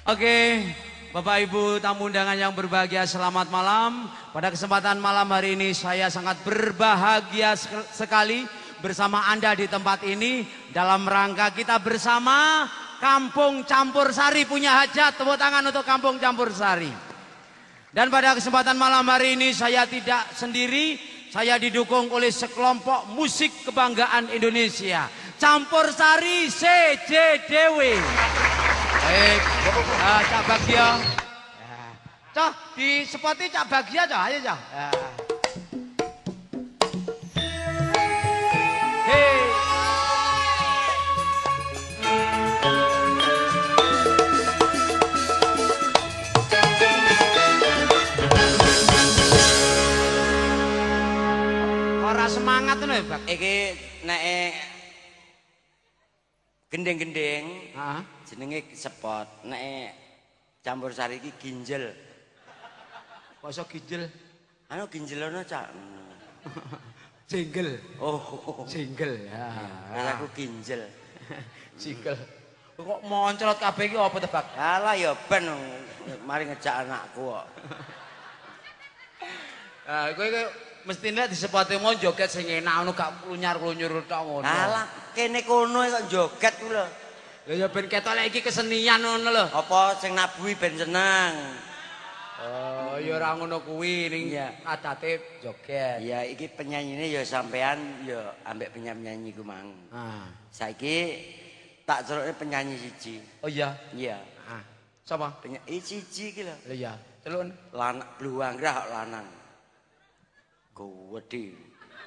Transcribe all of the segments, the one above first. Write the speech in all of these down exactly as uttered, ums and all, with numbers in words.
Oke, Bapak Ibu tamu undangan yang berbahagia, selamat malam. Pada kesempatan malam hari ini saya sangat berbahagia sekali bersama Anda di tempat ini dalam rangka kita bersama Kampung Campur Sari punya hajat. Tepuk tangan untuk Kampung Campur Sari. Dan pada kesempatan malam hari ini saya tidak sendiri, saya didukung oleh sekelompok musik kebanggaan Indonesia, Campur Sari C J D W. Baik, uh, Cak Bagio. Ya. Cah, di spoti Cak Bagio cah, ayo cah. Ya. Hei. Ora semangat ngono ya, Bak. Iki nek gendeng-gendeng, Heeh. jenenge sepot. Nek Campur Sari iki ginjel. Kok iso ginjel? Anu ginjelono, Cak. Jenggel. Oh, Jenggel ya. ya. Aku ginjel. Jenggel. Kok moncrot kabeh iki apa tebak? Alah ya ben mari ngejak anakku kok. Ah, kowe kowe mestine disepati mau joget sing enak ngono gak klunyar-klunyur tok ngono. Alah, kene kono kok joget ku lho. Lha ya ben ketok lek iki kesenian ngono lho. Apa sing nabuhi ben seneng. Oh, ya ora ngono kuwi ning Iya. adate joget. Ya iki penyanyine ya sampean ya ambek penyanyi ku mang. Ah. Saiki tak celuke penyanyi siji. Oh iya. Iya. Ah. Sapa? Penyanyi siji iki lho. Lha iya. Celuk. Lanang bluwanggrah kok lanang. Gowedi.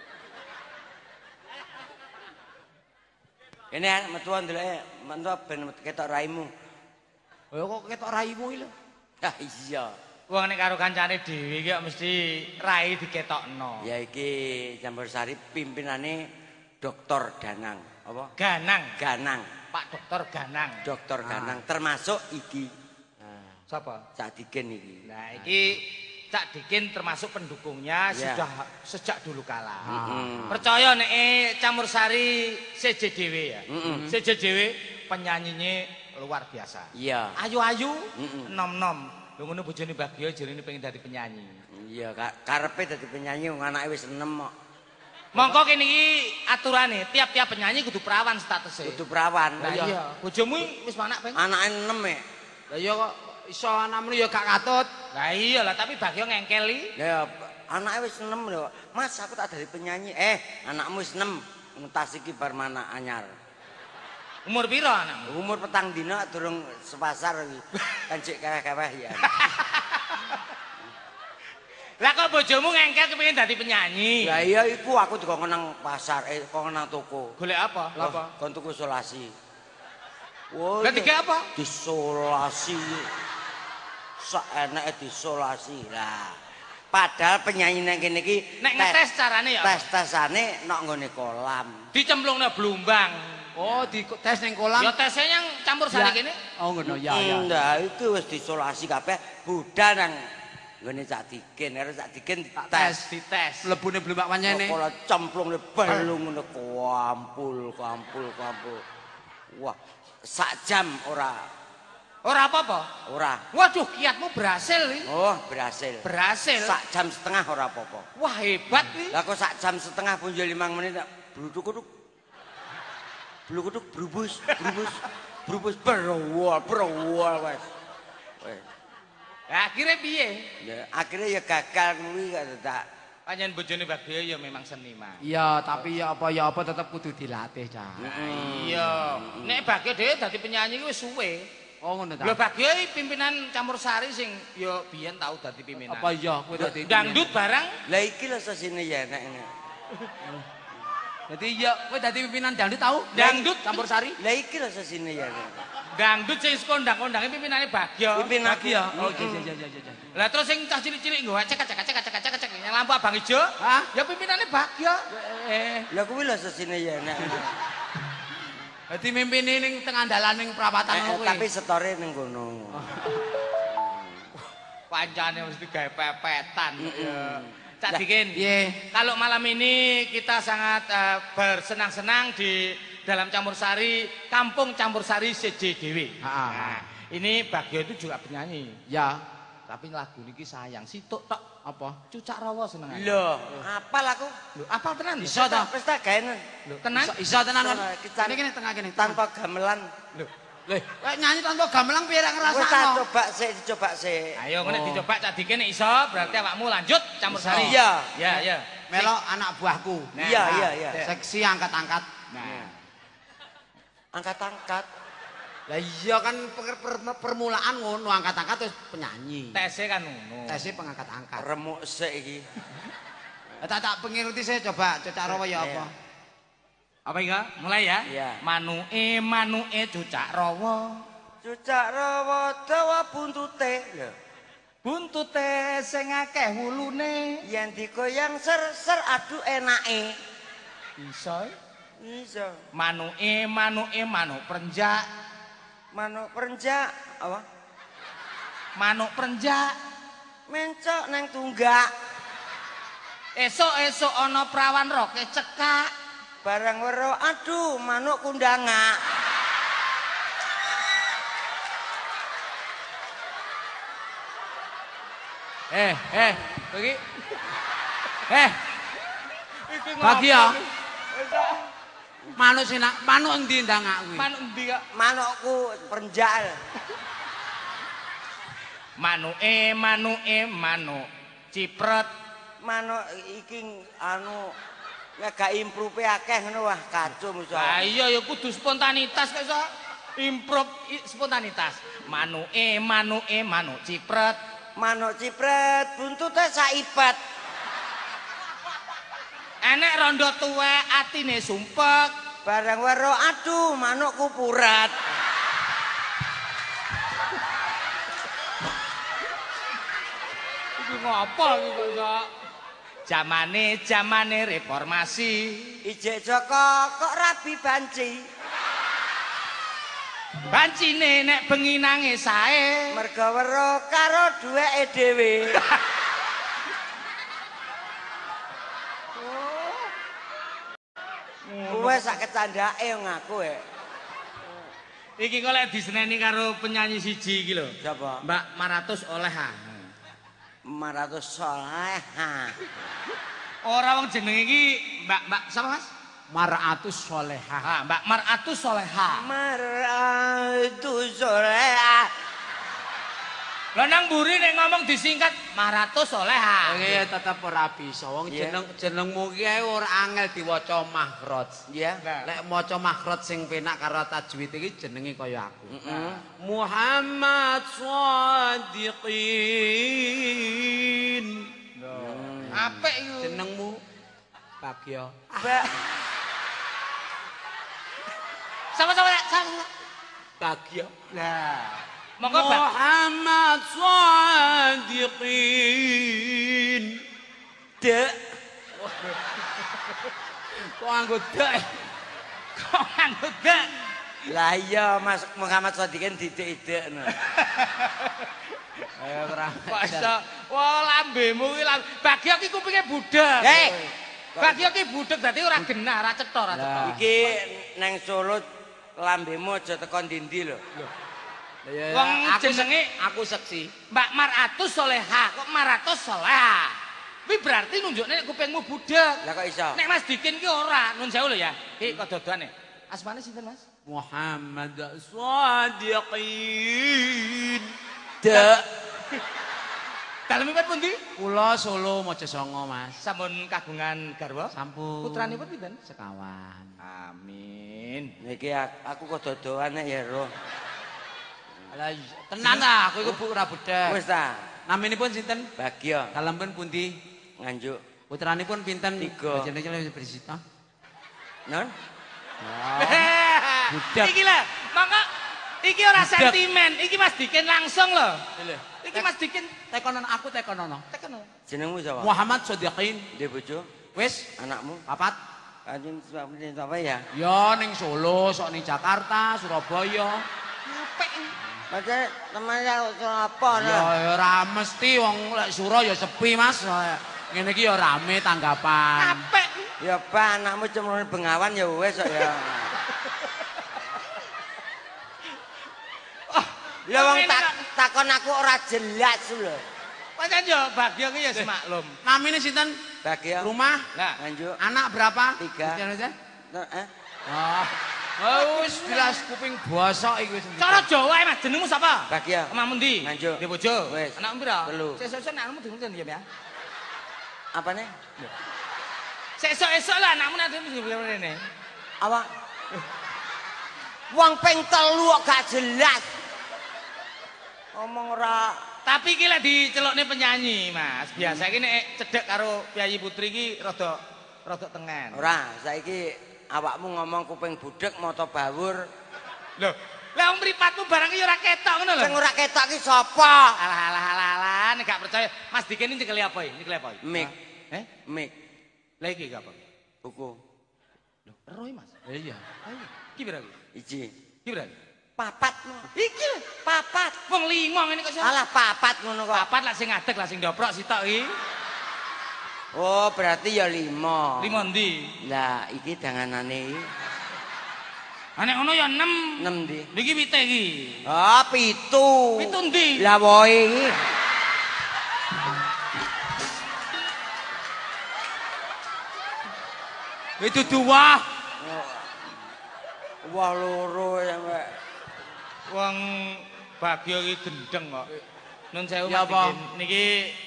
Ini metuan ndelok metu ben ketok raimu. Oh kok ketok raimu iki lho. Ah iya. Wong nek karo kancane dhewe iki kok mesti rai diketokno. Ya iki Campur Sari pimpinane Doktor Ganang. Apa? Ganang, Ganang. Pak Dokter Ganang. Doktor Ganang termasuk iki. Nah, Sapa? Cak Digen iki. Nah, iki Cak Dikin termasuk pendukungnya Ya. sudah sejak dulu kala. Mm-mm. Percaya nek Campur Sari C J D W ya. Mm-mm. C J D W penyanyinya luar biasa. Iya. Ayu-ayu, Mm-mm. nom-nom. Lho ngono bojone Bagio jarine pengen dadi penyanyi. Iya, Kak. Karepe dadi penyanyi wong anake wis enem kok. Mongko kene iki aturane, tiap-tiap penyanyi kudu perawan statusnya. Kudu perawan. Lah iya, bojomu wis anak peng. Anake enem e. lah ya kok iso anakmu ya gak katut. Lah iya lah, tapi Bagio ngengkeli. Ya anake wis enem lho. Mas, aku tak dadi penyanyi. Eh, anakmu wis enem. Entas iki bar mana anyar. Umur piro anakmu? Umur petang dina durung sepasar iki. Kan cek keweh-keweh ya. Lah kok bojomu ngengkel kepengin dadi penyanyi? Ya iya iku aku dikon nang pasar, eh kok nang toko. Golek apa? Lah apa? Kon tuku isolasi. Wah. Lah tiga apa? Disolasi. Saeneke disolasi. Lah. Padahal penyanyi nang kene iki Nek ngetes carane ya apa? tes-tesane nok nggone kolam. Dicemplungna blumbang. Oh, di tes ning kolam. Ya tesnya yang Campur Sari kene. Oh ngono ya ya. Nah, itu wis disolasi kabeh budal nang nggone Cak Digen, karo Cak Digen Tes, dites. Dites. Mlebune blumbak pancene. Kala cemplungne belung ngono kampul, kampul, kampul. Wah, sak jam ora Ora apa-apa. ora. Waduh, kiatmu berhasil iki. Oh, berhasil. Berhasil. Sak jam setengah ora apa-apa. Wah, hebat iki. Lah kok sak jam setengah pun lima menit tak bluduk-uduk. Bluduk-uduk brubus, brubus, brubus berwol, berwol wes. Wes. Lah akhirnya piye? Ya, akhirnya ya gagal kuwi kok tak. Panjen bojone Bagio ya memang seniman. Iya, tapi ya apa ya apa tetep kudu dilatih, Cak. Iya. Nek Bagio dhewe dadi penyanyi wis suwe. Oh ngono ta. Lho Bagio iki pimpinan Campur Sari sing ya biyen tau dadi pimpinan. Apa iya kowe dadi Dangdut barang. Lah iki lho sesine ya nek ini. Dadi ya kowe dadi pimpinan dangdut tau? Dangdut Campur Sari. Lah iki lho sesine ya. Dangdut sing kondang-kondange pimpinane Bagio. Pimpin Lagi ya. aku. Oh iya iya iya iya. Lah terus sing cah cilik-cilik nggo cek cek cek cek cek cek yang lampu abang ijo. Hah? Ya pimpinane Bagio. Eh, Lah kuwi lho sesine ya nek. dadi mimpini ning tengah dalan ning perapatan Eh, ngono kuwi. tapi setore ning kono. Pancane mesti gawe pepetan. Ya. Cak Lah, Dikin. Piye? Kalau malam ini kita sangat eh, bersenang-senang di dalam Campur Sari, Kampung Campur Sari C J D W. Ah, ah. Nah, ini Bagio itu juga penyanyi. Ya. Tapi lagu niki sayang situk tok. Apa? Cucak rawa senengane. Lho, apal aku. Lho, apal tenan? Iso ta? Wis tak gaene. Lho, tenan? Iso, iso tenan kan? Kican- Kene kene tengah kene. Tanpa gamelan. Lho, Leh, kayak nyanyi tanpa gamelan piye ra Wis tak ngrasakno? coba sik, dicoba sik. ayo ngene Oh. dicoba cak dike nek iso, berarti awakmu lanjut campur Iso. sari. Iya. Ya, ya. Melok anak buahku. Nah, Iya, Nah, iya, iya. Seksi angkat-angkat. Nah, Angkat-angkat. Lah iya kan per- per- permulaan ngono angkat-angkat terus penyanyi. tesnya kan ngono. Tesnya pengangkat-angkat. Remuk sik iki. Tak tak pengiruti saya coba Cucak Rawa ya apa? Apa iki? Mulai ya. Iya. Manuke manuke cucak rawa. Cucak rawa dawa buntute. Lho, Buntute sing akeh wulune. yen digoyang ser-ser aduh enake. Iso. Iso. Manuke manuke manuk prenjak. Manuk perenjak apa? Manuk prenjak. Mencok neng tunggak. Esok-esok ana prawan roke cekak. Barang wero aduh manuk kundangak. Eh, eh, bagi. Eh, Iki bagi ya. ngopo? Manuk sing nak- manuk endi ndangak kuwi? Manuk endi kok? Manukku perenjak. Manuke manuke manuk cipret. Manuk iki anu nek improve akeh ngono wah kacau musuh. Lah iya ya kudu spontanitas kok iso. Improv i- spontanitas. Manuke manuke manuk cipret. Manuk cipret buntute saipet. Enek rondo tuwek atine sumpek. Barang wero aduh manukku purat. Iki ngopo iki kok iso? Jamane jamane reformasi. Ijek Joko kok rabi banci. Bancine nek bengi nangis sae. Merga wero karo duweke dhewe. Wes sak kecandake ngaku e. Iki kok lek diseneni karo penyanyi siji iki lho. Sapa? Mbak Maratus Oleha. lima ratus soleh. Ora wong jenenge iki Mbak Mbak sapa Mas? Mar'atus Solehah. Ah, Mbak Maratus Soleha. Maratu soleh. Lah nang mburi nek ngomong disingkat Maratus Soleha. Oke, tetep ora bisa. Wong Iya. jeneng jenengmu ki ae ora angel diwaca makhraj. Iya. Lek maca makhraj sing penak karo tajwid iki jenenge kaya aku. Heeh. Muhammad Shadiqin. Apik iku. Jenengmu Bagio. Mbak Sama-sama Rek, sama. Bagio. Lah, monggo Mbak. Muhammad Shadiqin. dek Kok anggo dek? Kok nganggo dek? lah iya Mas Muhammad Sadikin didik-idikno. Ayo ora. Kok iso? Wah, lambemu ki lambe. Bagio ki kupinge budek. Hei, Bagio ki budek dadi ora genah, ora cetha, ora cetha. Lah. iki neng Solo lambemu aja teko ndi-ndi lho. Ya, Wong aku jenenge sek- aku seksi. Mbak Maratus Soleha, kok Maratus Soleha? Kuwi berarti nunjukne nek kupingmu budek. Lah kok iso? Nek Mas Dikin ki ora, nun sewu lho ya. Ki kok dodane. Asmane sinten Mas? Muhammad Shadiqin. Dek. Dalemipun pundi? Kula Solo Mojosongo, Mas. Sampun kagungan garwa? Sampun. Putranipun pinten? Sekawan. Amin. Niki aku kok dodoan nek ya roh. Lah tenan lah, aku iku bu ora budek. Wis ta, Naminipun sinten? Bagio Dalempun pundi? nganjuk. Putranipun pinten? Tiga. Jenenge bersita. Non? Budak. Iki lah, maka iki ora Budak. sentimen, iki Mas Dikin langsung lho. Iki Mas Dikin Tekonon aku tekonono. tekan lho. Jenengmu sapa? Muhammad Shadiqin. Ndek bojo, Wis anakmu. papat. Kanjeng Suami apa ya? Ya ning Solo, sok ning Jakarta, Surabaya. Apik. Padahal temannya apa Ya nah? ya ora mesti wong lek Suro ya sepi, Mas. Ngene iki ya rame tanggapan. Apik. Ya Pak, anakmu cuma bengawan ya wes kok ya. Lah wong tak takon aku ora jelas lho. Pancen yo Bagyo ki ya semaklum. Namine sinten? Bagyo. Rumah? Lah, Lanjut. Anak berapa? Tiga. Eh? Ah. Oh, wis jelas kuping bosok iki wis. cara Jawa Mas, jenengmu sapa? Bagyo. Omahmu ndi? Nganjuk. Di bojo. Wis. Anakmu pira? Telu. Sesuk-esuk anakmu diurus ya, ya. Apane? Sesuk-esuk lah anakmu nanti mesti rene. Apa? Wong ping telu kok gak jelas. Ngomong ora. Tapi iki lek dicelukne penyanyi, Mas. Biasa iki nek cedhek karo Piyayi Putri iki rada rada tengen. Ora, saiki awakmu ngomong kuping budhek mata bawur. Lho, lah wong mripatmu barang iki ora ketok ngono lho. Sing ora ketok ki sapa? Alah alah alah alah, nek gak percaya, Mas Diki ini nyekeli apa iki? Nyekeli apa iki? Mik. Eh? Mik. Lah iki apa? Buku. Lho, roy Mas. Iya. Ayo. Iki pira iki? Iji. Iki pira? Papat no. Iki Papat. wong lima ngene kok. Alah papat ngono kok. Papat lah sing ngadeg lah sing ndoprok sitok iki. Oh, berarti ya lima. Lima ndi? Lah, iki danganane iki. Ha nek ngono ya enam. enam ndi? Niki pite iki. Oh, pitu. Pitu ndi? Lah woe iki. Itu dua. Wah loro sampe. Wong Bagyo iki gendeng kok. Nun sewu Ya Mas apa? Diki. Niki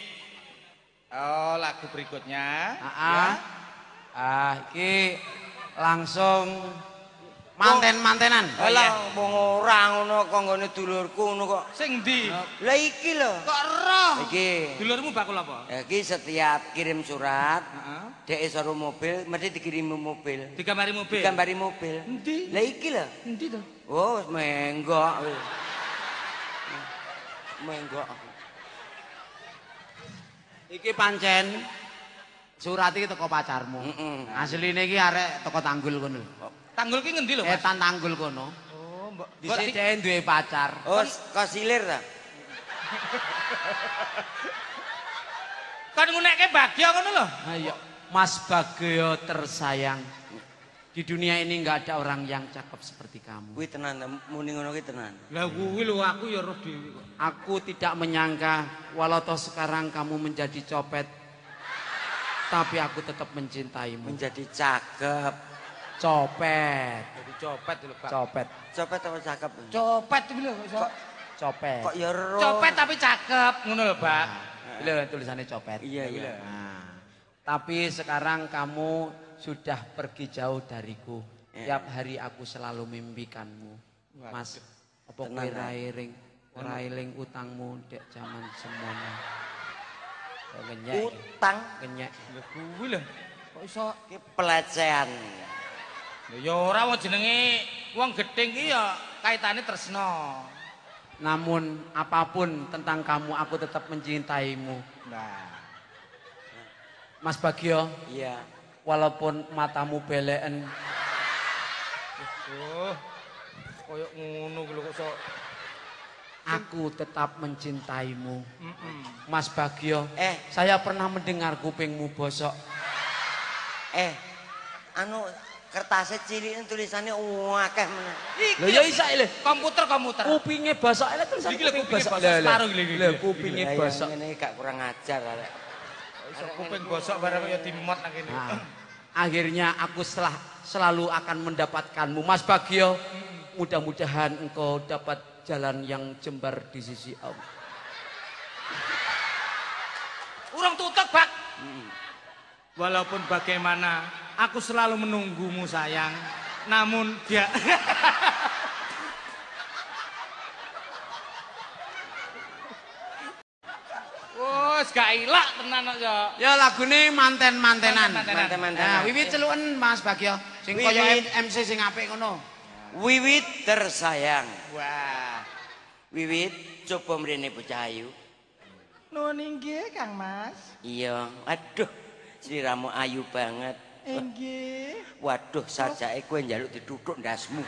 oh lagu berikutnya. Ah, ah, iki langsung manten-mantenan. Alah, wong ora ngono kok nggone dulurku ngono kok. Sing ndi? Lah iki lho. Kok roh? Iki. Dulurmu bakul apa? Iki setiap kirim surat, Heeh. dek suruh mobil, mesti dikirimi mobil. Digambari mobil. Digambari mobil. Endi? Lah iki lho. Endi to? Oh, wis menggok wis. Menggok. Iki pancen surat iki teko pacarmu. Heeh. Asline iki arek teko Tanggul kono. Tanggul ki ngendi lho, Mas? Etan Tanggul kono. Oh, mbok. Dhisik dhek duwe pacar. Oh, kok silir ta? Kan ngunekke Bagyo ngono lho. Ayo, Mas Bagyo tersayang. Di dunia ini nggak ada orang yang cakep seperti kamu. Kuwi tenan, muni ngono ki tenan. Lah kuwi lho aku ya roh dhewe kok. Aku tidak menyangka walau toh sekarang kamu menjadi copet, tapi aku tetap mencintaimu. Menjadi cakep. Copet, Jadi copet lho, Pak. copet, Copet apa cakep? Copet iki lho iso. copet. Kok ya ro. Copet tapi cakep ngono lho, Pak. Ini loh tulisannya copet. Iya, iya. Nah, tapi sekarang kamu sudah pergi jauh dariku. Ya. Tiap hari aku selalu mimpikanmu. Mas, apa Tenang, kowe Pak. ra eling, ora eling utangmu dek zaman semono. Kok Kenyek. Utang Kenyek. Lho kuwi lho. Kok iso ki pelecehan. lho ya ora wong jenenge wong gedeng ki ya kaitane tresno. Namun apapun tentang kamu aku tetap mencintaimu. Nah, Mas Bagyo, Iya. walaupun matamu beleken, oh. Koyo ngono ki lho kok iso. aku tetap mencintaimu. Heeh. Mas Bagyo, Eh, saya pernah mendengar kupingmu bosok. eh. Anu kertasnya cilik tulisannya akeh meneh. Lho ya isa lho. Komputer komputer. Kupinge bosok lho tulisan Iki lho kuping kupinge bosok. bosok, separuh iki, iki, Lho iki. kupinge Lah, bosok. yang Ngene gak kurang ajar arek. Iso kuping bosok barang ya dimot nang kene. Nah, akhirnya aku setelah selalu akan mendapatkanmu Mas Bagyo. Mudah-mudahan engkau dapat jalan yang jembar di sisi Allah. Urung tutup, Bak. Walaupun bagaimana aku selalu menunggumu sayang. Namun dia Wes gak ilak tenan kok ya. Ya lagune manten-mantenan. Manten-mantenan. Manten-mantenan. Nah, wiwit celuken Mas Bagyo. Sing kaya Wiwit. M C sing apik ngono. Wiwit tersayang. Wah. Wiwit coba mrene bocah ayu. Nuwun inggih Kang Mas. Iya, aduh. Sliramu ayu banget. Inggih. Waduh, sajake kowe njaluk dituthuk ndasmu.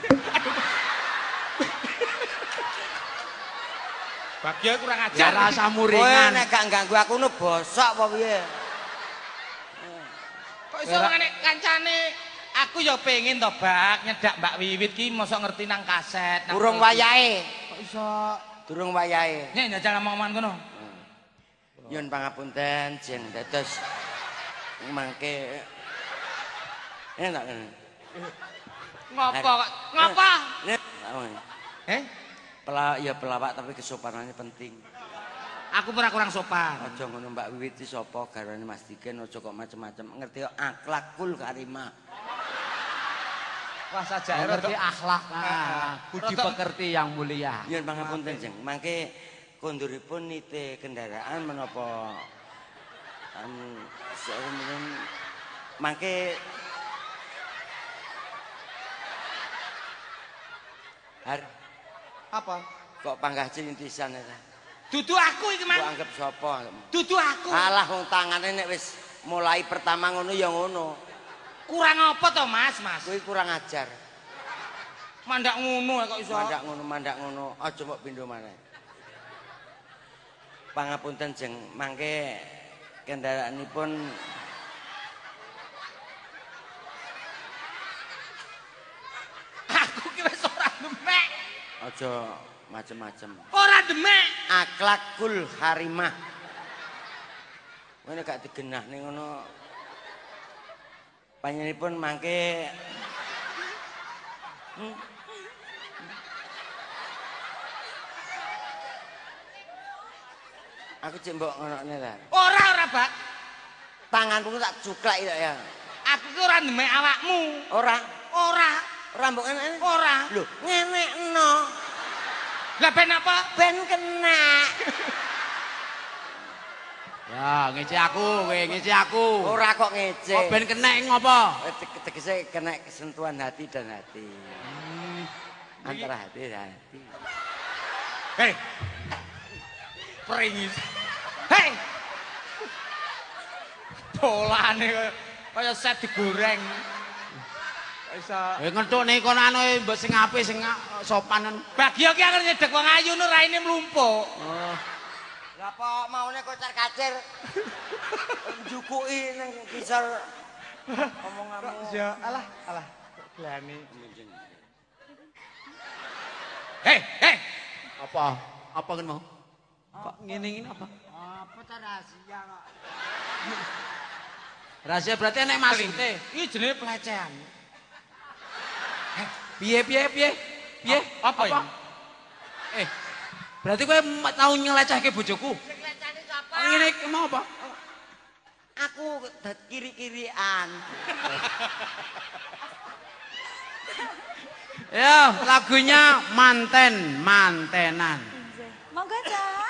Bagyo kurang Ya ajar. rasamu Kowe ringan. nek gak ganggu aku nu bosok apa piye? Kok iso ngene kancane aku ya pengen to Bak nyedak Mbak Wiwit ki mosok ngerti nang kaset. nang Urung televisi. wayahe. Kok iso Durung wayahe. Nek njajal omongan ngono. Nyuwun pangapunten jeng dados mangke enak. Ngopo kok? Ngopo? Eh? Pelawak ya pelawak tapi kesopanannya penting. Aku ora kurang sopan. Aja ngono Mbak Wiwit iki sapa garwane Mas Diken aja kok macem-macem. Ngerti kok akhlakul karimah. Wah saja ngerti akhlak. Budi pekerti yang mulia. Nyuwun pangapunten jeng. Mangke konduripun nite kendaraan menapa anu seumurun mangke Har apa? Kok panggah cintisan ta? Dudu aku iki, Mas. Kok anggap sapa? Dudu aku. Alah wong tangane nek wis mulai pertama ngono ya ngono. Kurang apa to, Mas? Mas. Kuwi kurang ajar. Mandak ngono kok iso. Mandak ngono, mandak ngono. Aja mbok pindho maneh. Pangapunten jeng mangke kendaraanipun aku ki wis ora demek. aja macem-macem. Ora demek. Akhlakul harimah. Ngene gak digenah ning ngono. Panjenenganipun mangke hmm. Aku cek mbok ngonokne ta. Ora ora, Bak. Tanganku tak cuklak ya. Aku ki ora demek awakmu. Ora. Ora. Ora mbok ngene. Ora. Lho, ngenekno. Lah ben apa? Ben kena. Ya, ngece aku, kowe ngece aku. Ora kok ngece. Kok ben kenek ngopo? Tegese kena sentuhan hati dan hati. Hmm. Antara hati dan hati. Hei. Pringis. Hei. Dolane kaya set digoreng. Isa Eh ngentuk nih kono anu mbok sing apik sing sopanen. Bagio ki angen nyedek wong ayu nu raine mlumpuk. Oh. Lah apa maune kocar-kacir. Njukuki ning kisar omonganmu. Ya alah alah glani. Hei, hei. Apa? Apa kan mau? Kok ngene-ngene apa? Apa ta rahasia kok? Rahasia berarti enek maksude. Iki jenenge pelecehan. Piye piye piye? Piye? Apa ini? Eh. Berarti kowe tau nyelecehke bojoku? Sing lecane sapa? Ngene iki mau apa? Aku dat kiri-kirian. Ya, lagunya manten, mantenan. Monggo, Cak.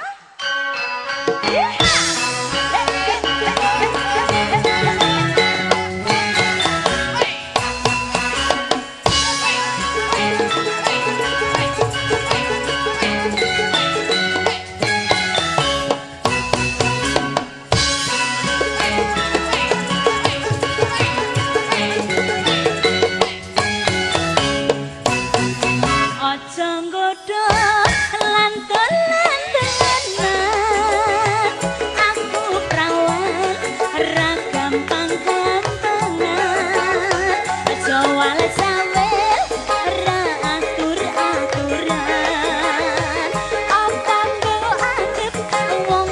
Aja nggodho lan dolan-dolanan. Aku prawan ra gampang gantengan. Aja wales sawel ra atur-aturan. Apa mbok anggap wong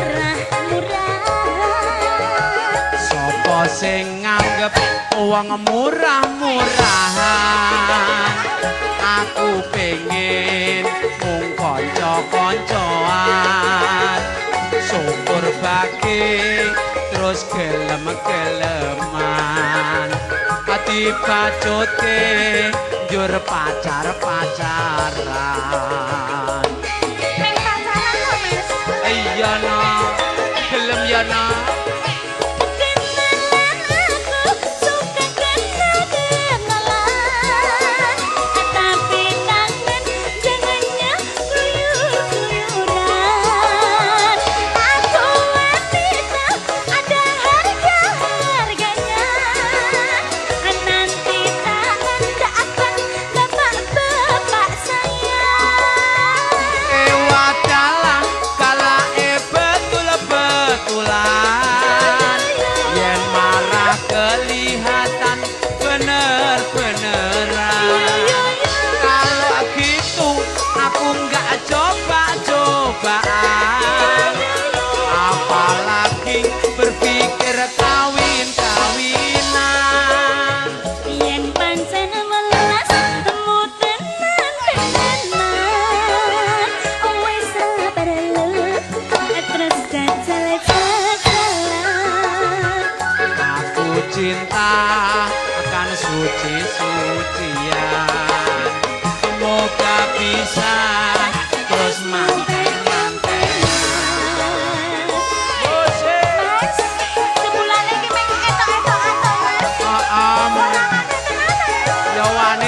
murah-murahan. Sopo sing nganggep wong murah-murahan? Aku pengen mung kanca-kancoan. Syukur bagi terus gelem-geleman. Ati bacutke njur pacar-pacaran. Ning pacaran kok, Mas. Iya no, gelem ya no.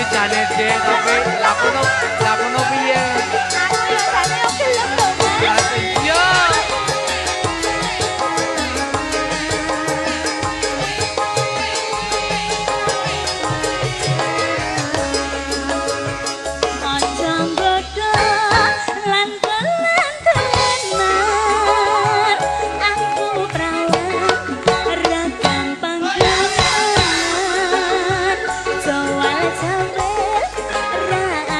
jane Dek tapi lakono lakono piye? Aku yo jane yo gelem lho, Mas. Iya. Aja nggodha lan kelan-kelanan. Aku perawan ra gampang kelan. Jawal-jawel ra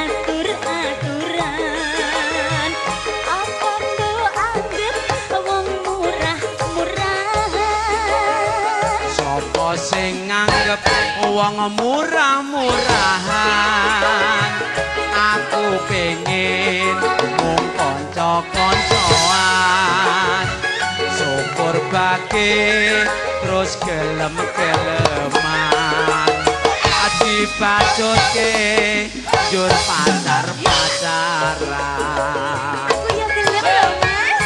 atur-aturan. Apa kau anggap wong murah-murahan? Sopo sing nganggep wong murah-murahan? Aku pengen mung kanca-kancoan. Syukur bagi terus gelem-geleman. Dibacutke jur pacar-pacaran. Aku yo gelem lho, Mas.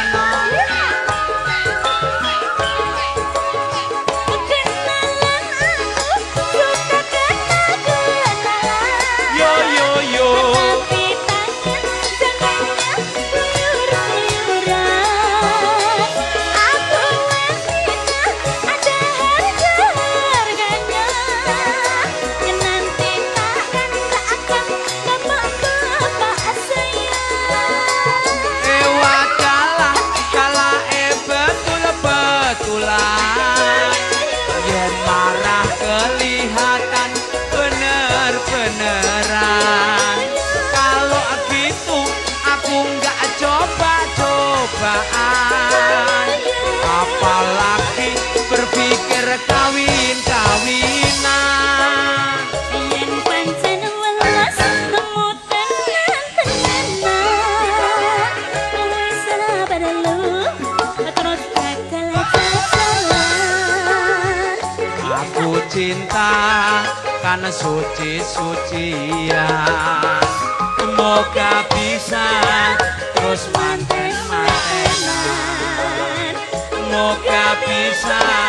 Kenalan aku suka kenal-kenalan. Yo yo yo. Tapi tangan jangannya keluyur-keluyuran. Aku masih ada harga-harganya. Nanti takkan tak akan bapak-bapak sayang. Ewa kalah kalah e betul-betulan. Yen marah kelihatan bener-beneran. Kalau gitu aku nggak coba-cobaan. Apalagi berpikir kawin-kawinan. Yen pancen welas temu tenan-tenanan. Wis sabar lu terus bakal jalan. Aku cinta karena suci-sucian. Semoga bisa terus manten-mantenan. Semoga bisa